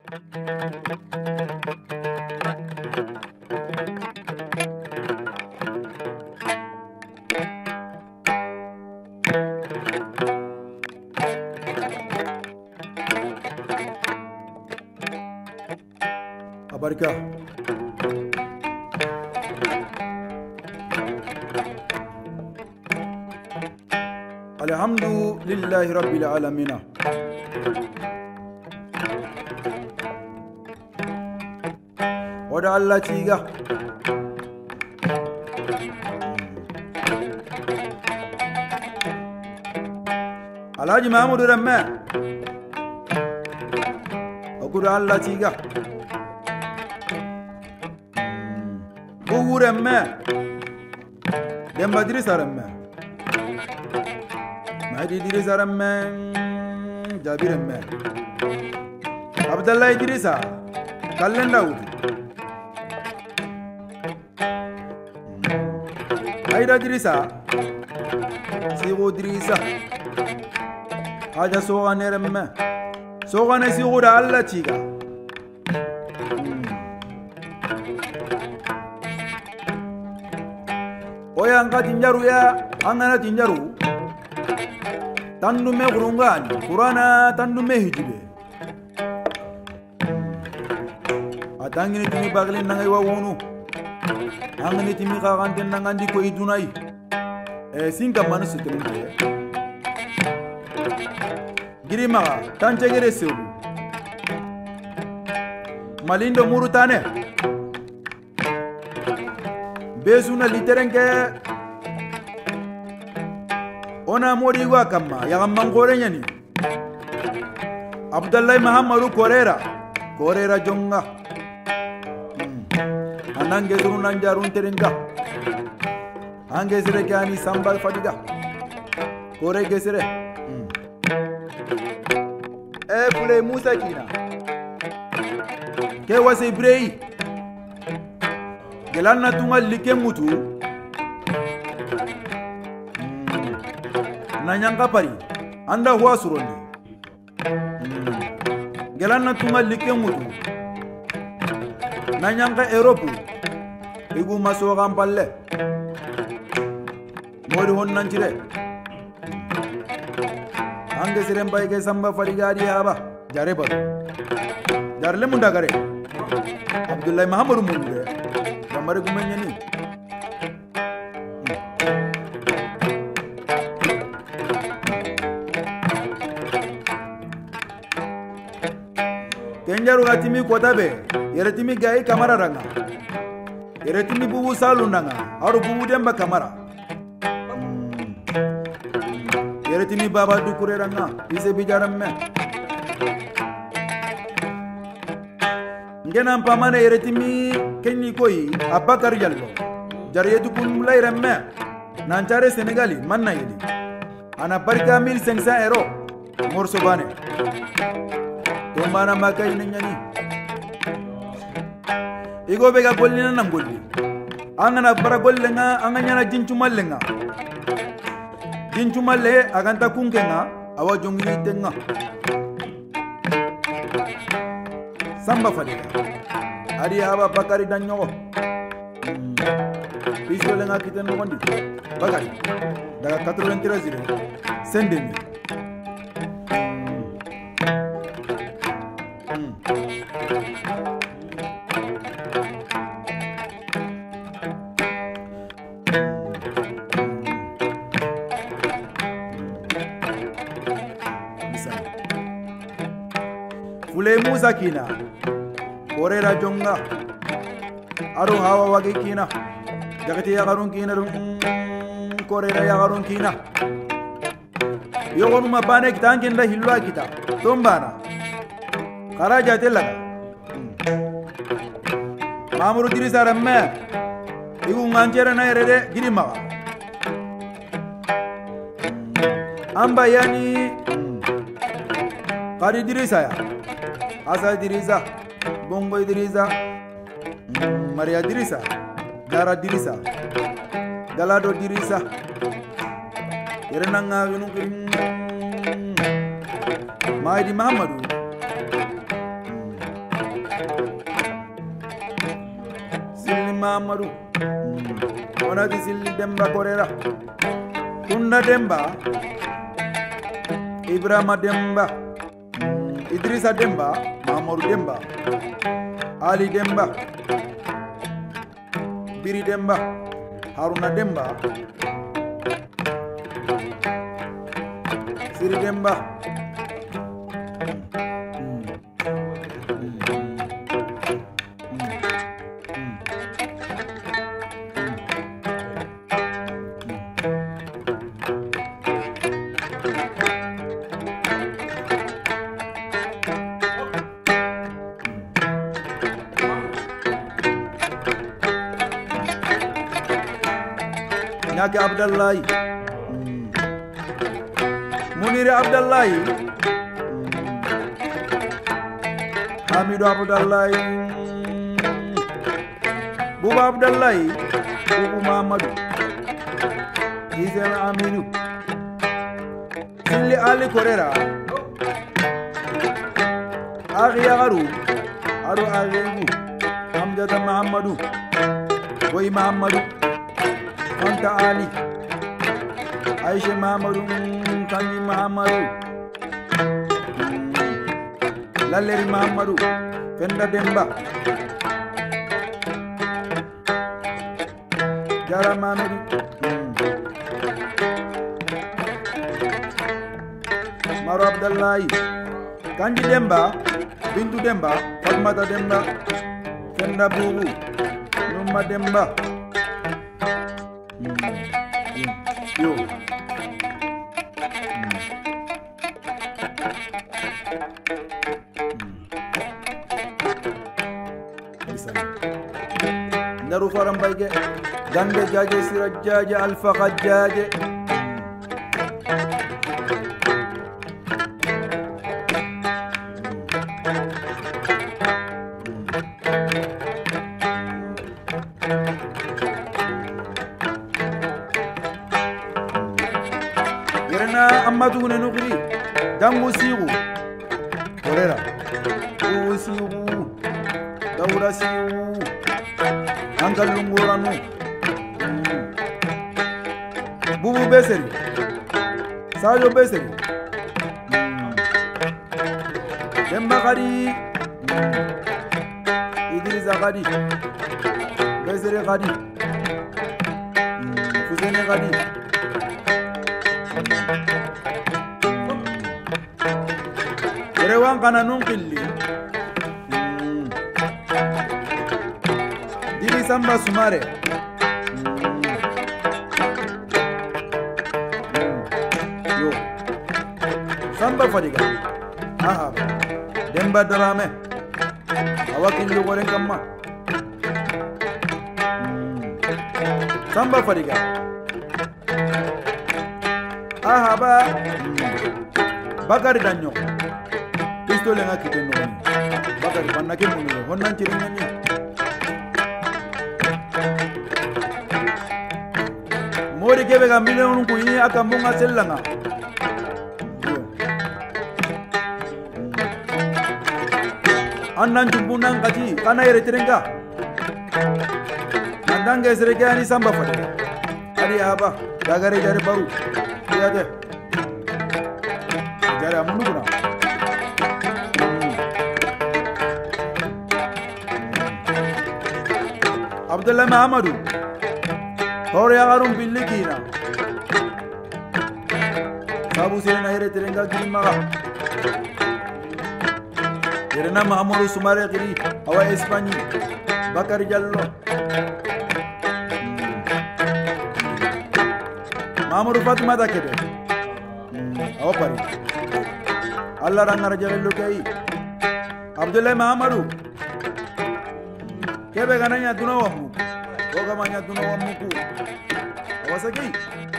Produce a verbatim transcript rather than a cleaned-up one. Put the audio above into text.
abarika alhamdulillahi rabbil alamin wada Allah tiga Alhaji Mahmudu Ramme akuda Allah tiga Bugu Ramme Demba Idrissa Ramme Mahdi Idrissa Ramme Jabir Ramme Abdallah Idrissa Kallen Daoud Aida Idrissa Sigo Idrissa Haja Sogane Ramme Sogane Sigo da Allah tiga Oya anga tinjaru ya angana tinjaru tandu me kurungani kurana tandu me hijibe atangini timi bagli nangai wawunu angani timi kagante nangandi ko idunai e singa manu sutembe girima tanchegere sewu malindo murutane Besuna literenke ona mori wa kama ya mangore nyani Abdallah Muhammadu Korera Korera jonga hmm. Anange zuru nanjarun terenga Ange zire kani sambal fadiga Kore gesire hmm. E fule Musa kina Ke wase Ibrahim Gelanna tunga like mutu mm. Nanyanga pari anda huwa surondi mm. Gelanna tunga like mutu Nanyanga Europe Igu masoga mpalle Mori hon nanchire Ange siremba ike samba farigari haba Jare baru Jarle munda kare Abdullah Muhammadu mundu Mari kumenya ni Kenjaru gatimi kotabe yeretimi gai kamara ranga yeretimi bubu salu nanga aru bubu demba kamara hmm. Yeretimi baba dukure ranga ise bijaramme Ngena mpamane yeretimi kenni koyi Abakar Jallo Jariyetu kun mulai remme Nancare Senegali manna yedi Ana barika mille cinq cents euro Morso bane Tombana makai nenyani Igo bega golli na namgolli Angana bara golle nga anganyana jinchumalle nga Jinchumalle aganta kunke nga Awa jongi tenga Samba fadika Ari haba Bakari danyo Piso lenga kiten ngondi Bakari daga quatre-vingt-treize zire Sendemi Fule Musa kina Korera jonga Aru hawa wagi kina Jagati ya garun kina Korera ya garun kina Yogonu mabane kita angin la hilwa kita Tombana Karaja telaga Mamuru Idrissa Ramme Igu nganjera na erede girima Amba yani Kari Idrissa ya Asa Idrissa Bongo Idrissa Maria Idrissa Dara Idrissa Galado Idrissa Yerenanga yunu Mahdi Muhammadu Silli Mamadou onati Silli Demba Korera Kunda Demba Ibrahima Demba Idrissa Demba Mamadou Demba Ali Demba Biri Demba Haruna Demba Siri Demba Nyaki Abdallahi Munir Abdallahi Hamidou Abdallahi Buba Abdallahi Bubu Mamadou Gisel Aminou Silli Ali Korera Aghi Agaru Aru Aghibu Hamdata Mahamadou Boy Mahamadou Anta Ali Aisha Mahamadou Kanji Mahamadou Laleri Mahamadou Fenda Demba Jara Mahamadou Maro Abdallahi Kanji Demba Bintu Demba Fatmata Demba Fenda Bubu Numa Demba Yo Naru faram bayge Gande jaje sirajjaje alfa khajjaje Yerena Amadou ne nukri Dangu sigu Korera Uwu sigu Daura sigu Ankal Lunguranu Bubu Beseri Sadio Beseri Demba Khadi Idrissa Khadi Beseri Khadi Fusene Khadi Rewan kana nunkilli Dili Samba Sumare Yo Samba Fadiga Aha Demba Darame Awakilli Goren Kamma Samba Fadiga Aha ba Bakari Danyo Pistole nga kite no Bakari banake mo no honnan chiringa ni Mori kebe ga million ku yi aka munga sellanga Annan jumbunan kati kana yere chiringa Nandange sereke ani Samba Fadiga Ari aba dagare jare baru ya de jare amunu guna Abdullah Mahamadou Hore agarum billikina Sabu sirena here terenga girimaga Yerena Mahamadou Sumare giri awa Espanye Bakari Jallo Mahamadou Fatima Dakede awa pari Allah rangar jallo kai Abdullah Mahamadou Kebe gananya dunawamu Oga manya dunawamu ku Awasaki